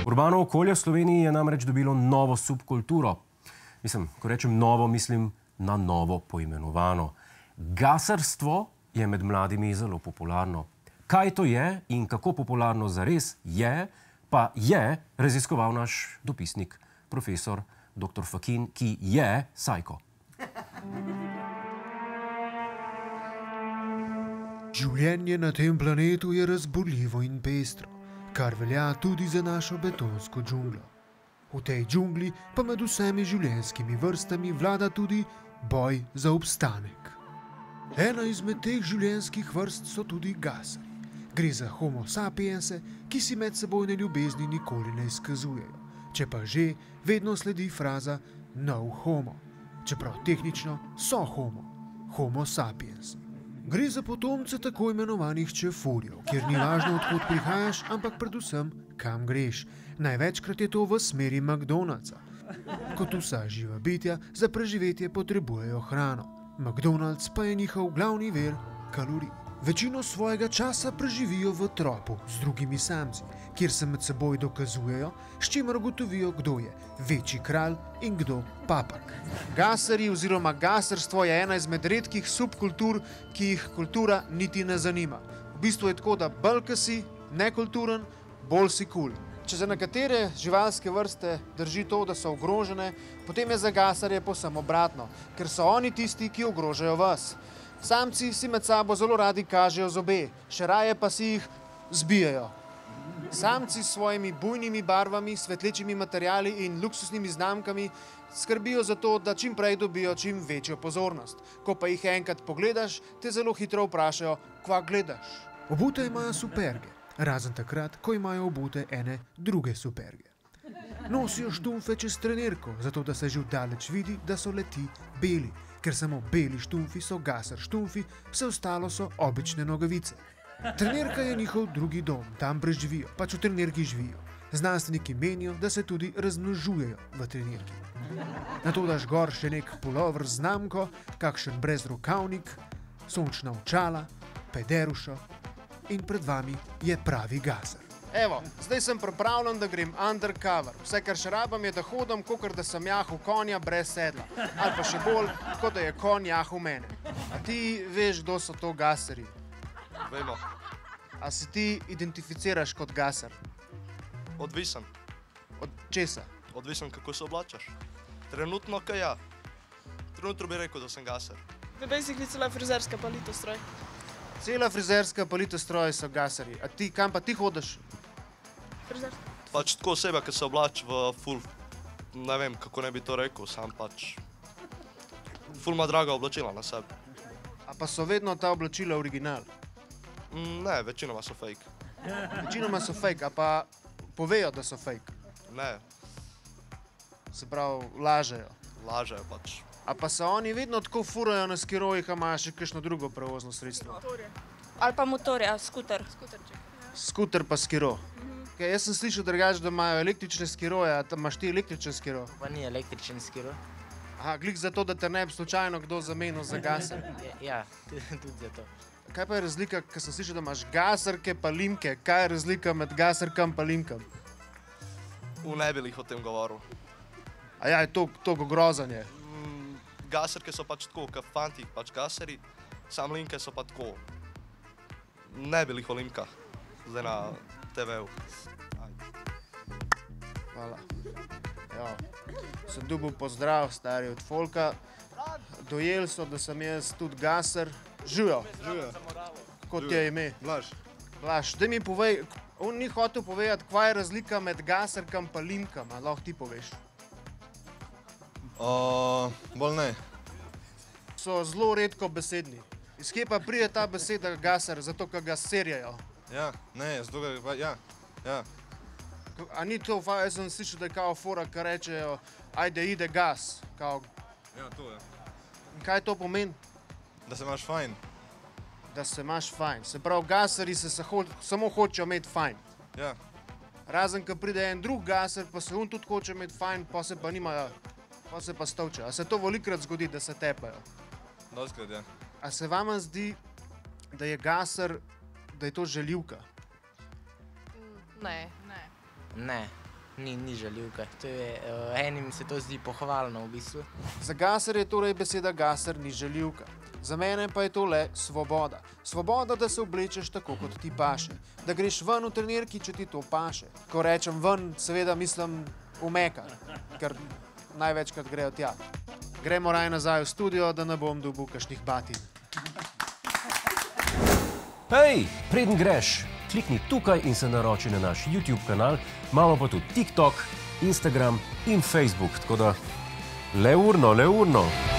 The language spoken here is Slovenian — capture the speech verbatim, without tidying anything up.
Urbano okolje v Sloveniji je namreč dobilo novo subkulturo. Mislim, ko rečem novo, mislim na novo poimenovano. Gasarstvo je med mladimi zelo popularno. Kaj to je in kako popularno zares je, pa je raziskoval naš dopisnik, profesor doktor Fakin, ki je sajko. Življenje na tem planetu je razburljivo in pestro, kar velja tudi za našo betonsko džunglo. V tej džungli pa med vsemi življenjskimi vrstami vlada tudi boj za obstanek. Ena izmed teh življenjskih vrst so tudi gasarji. Gre za homo sapiense, ki si med sebojne ljubezni nikoli ne izkazujejo. Če pa že, vedno sledi fraza no homo, čeprav tehnično so homo, homo sapiens. Gre za potomce tako imenovanih čefurjev, kjer ni važno, odkot prihajaš, ampak predvsem, kam greš. Največkrat je to v smeri McDonald'sa. Kot vsa živa bitja, za preživetje potrebujejo hrano. McDonald's pa je njihov glavni vir kalorij. Večino svojega časa preživijo v tropu z drugimi samci, kjer se med seboj dokazujejo, s čimer ugotovijo, kdo je večji kralj in kdo papak. Gasarji oziroma gasarstvo je ena izmed redkih subkultur, ki jih kultura niti ne zanima. V bistvu je tako, da bolj ko si nekulturen, bolj si kul. Če za nekatere živalske vrste drži to, da so ogrožene, potem je za gasarje povsem obratno, ker so oni tisti, ki ogrožajo vas. Samci si med sabo zelo radi kažejo zobe, še raje pa si jih zbijajo. Samci s svojimi bujnimi barvami, svetlečimi materiali in luksusnimi znamkami skrbijo za to, da čim prej dobijo čim večjo pozornost. Ko pa jih enkrat pogledaš, te zelo hitro vprašajo, kva gledaš. Obute imajo superge, razen takrat, ko imajo obute ene druge superge. Nosijo štumfe čez trenirko, zato da se že vdaleč vidi, da so leti beli. Ker samo beli štumfi so gasar štumfi, vse ostalo so obične nogavice. Trenirka je njihov drugi dom, tam preživijo, pač v trenirki živijo. Znanstveniki menijo, da se tudi razmnožujejo v trenirki. Nato daš gor še nek pulover z znamko, kakšen brezrokavnik, sončna očala, pederušo in pred vami je pravi gasar. Evo, zdaj sem pripravljen, da grem undercover. Vse, kar še rabam, je, da hodim, kakor da sem jahal konja brez sedla. Ali pa še bolj, kot da je konj jahal mene. A ti veš, kdo so to gasarji? Vemo. A se ti identificiraš kot gasar? Odvisen. Od česa? Odvisen, kako se oblačaš. Trenutno, kaj ja. Trenutno bi rekel, da sem gasar. Basically cela frizerska pa litostroj. Cela frizerska pa litostroj so gasarji. A ti, kam pa ti hodiš? Frizerska. Pač tako oseba, ki se oblači v ful, ne vem, kako ne bi to rekel, sam pač ful ima draga oblačila na sebi. A pa so vedno ta oblačila original? Mm, ne, večinoma so fake. Večinoma so fake, a pa povejo, da so fake? Ne, Se pravi, lažejo. lažejo pač. A pa se oni vedno tako furajo na skirojih, a imajo še kakšno drugo prevozno sredstvo? Motorje. Ali pa motorja, skuter. Skuterček. Skuter pa skiro. Okay, jaz sem slišal drugače, da imajo električne skiroje, a tam imaš ti električen skiro? Pa ni električen skiro. Aha, glih zato, da te ne bi slučajno kdo zamenil za gasar. Ja, tudi zato. Kaj pa je razlika, ker sem slišal, da imaš gasarke pa limke? Kaj je razlika med gasarkam pa limkam? V ne bi lih o tem govoril. A ja, je to, to grozanje. Mm, gasarke so pač tako, kot fanti, pač gasari, sam limke so pa tako. Ne bi lih o limkah, zdaj na te veju. Hvala. Ja, sem dobil pozdrav, stari od folka. Dojeli so, da sem jaz tudi gasar. Živijo. Živijo. Kot je ime? Blaž. Blaž, daj mi povej, on ni hotel povedati, kva je razlika med gasarkam pa limkam, a lahko ti poveš? Uh, bolj ne. So zelo redko besedni. Iz kje pa pride ta beseda gasar, zato ker ga serjajo? Ja, ne, zato ga, ja, ja. A ni to, jaz sem slišal, da je kao fora, ki rečejo, ajde, ide gas. Kao, Ja, to je. in kaj to pomeni? Da se imaš fajn. Da se imaš fajn. Se pravi, gasarji se, se ho samo hočejo imeti fajn. Ja. Razen, ko pride en drug gasar, pa se on tudi hoče imeti fajn, pa se pa nimajo, pa se pa stolče. A se to velikokrat zgodi, da se tepajo? Dostikrat, ja. A se vama zdi, da je gasar, da je to žaljivka? Ne. Ne. Ne. Ni, ni žaljivka. To je, uh, enim se to zdi pohvalno v bistvu. Za Gaser je torej beseda Gaser ni žaljivka. Za mene pa je to le svoboda. Svoboda, da se oblečeš tako, kot ti paše. Da greš ven v trenirki, če ti to paše. Ko rečem ven, seveda mislim v Meka, ker največkrat grejo tja. Gremo raje nazaj v studio, da ne bom dobil kakšnih batin. Hej, preden greš, klikni tukaj in se naroči na naš YouTube kanal. Imamo pa tudi TikTok, Instagram in Facebook, tako da le urno, le urno.